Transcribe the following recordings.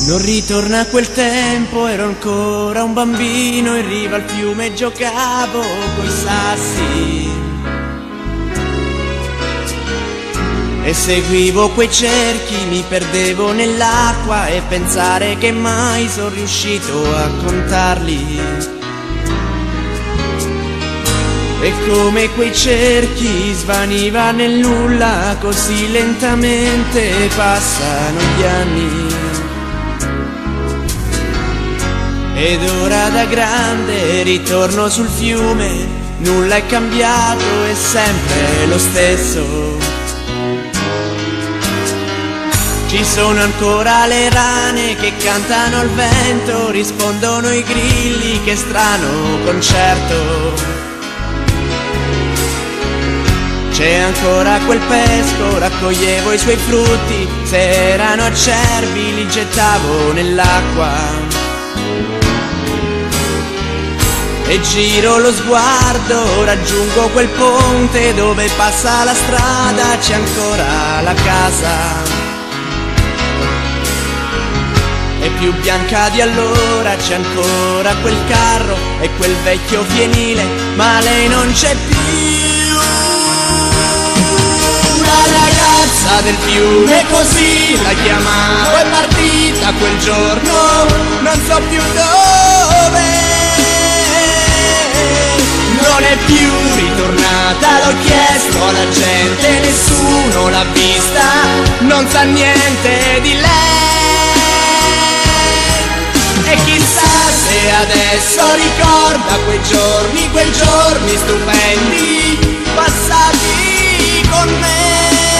Non ritorna a quel tempo, ero ancora un bambino, in riva al fiume giocavo coi sassi e seguivo quei cerchi, mi perdevo nell'acqua e pensare che mai sono riuscito a contarli. E come quei cerchi svaniva nel nulla, così lentamente passano gli anni. Ed ora da grande ritorno sul fiume, nulla è cambiato, è sempre lo stesso. Ci sono ancora le rane che cantano al vento, rispondono i grilli, che strano concerto. C'è ancora quel pesco, raccoglievo i suoi frutti, se erano acerbi li gettavo nell'acqua. E giro lo sguardo, raggiungo quel ponte dove passa la strada, c'è ancora la casa. È più bianca di allora, c'è ancora quel carro e quel vecchio fienile, ma lei non c'è più. La ragazza del fiume, così la chiamavo, è partita quel giorno, non so più dove. Non è più ritornata, l'ho chiesto alla gente, nessuno l'ha vista, non sa niente di lei. E chissà se adesso ricorda quei giorni stupendi, passati con me.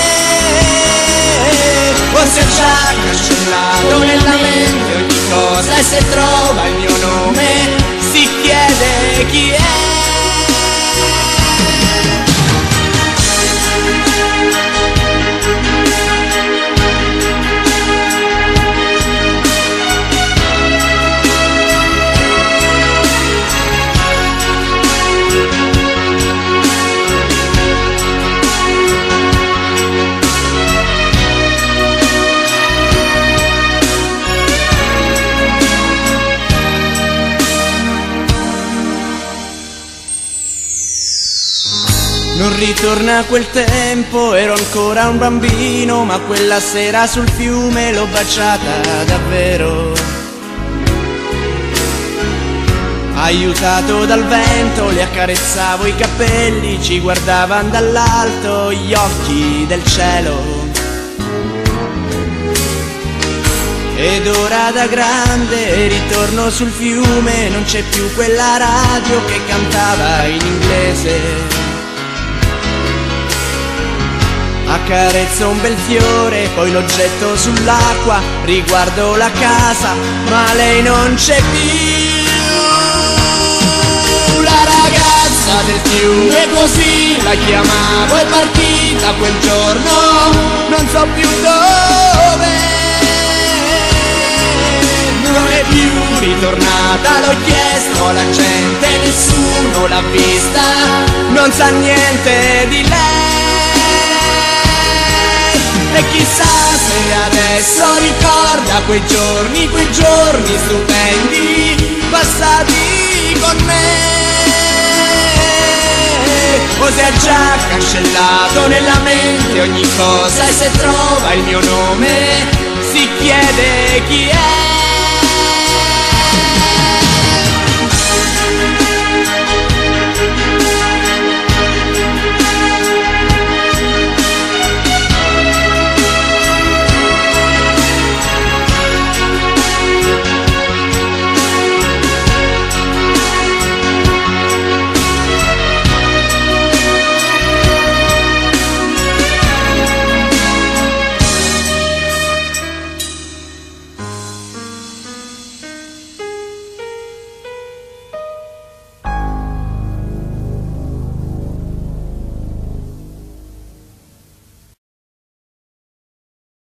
O se ha già cancellato nella mente ogni cosa, e se trova il mio nome si chiede chi è. Non ritorna a quel tempo, ero ancora un bambino, ma quella sera sul fiume l'ho baciata davvero. Aiutato dal vento le accarezzavo i capelli, ci guardavano dall'alto gli occhi del cielo. Ed ora da grande ritorno sul fiume, non c'è più quella radio che cantava in inglese. Accarezzo un bel fiore, poi lo getto sull'acqua, riguardo la casa, ma lei non c'è più. La ragazza del fiume, così la chiamavo, è partita quel giorno, non so più dove. Non è più ritornata, l'ho chiesto alla gente, nessuno l'ha vista, non sa niente di lei. E chissà se adesso ricorda quei giorni stupendi, passati con me. O se ha già cancellato nella mente ogni cosa, e se trova il mio nome si chiede chi è.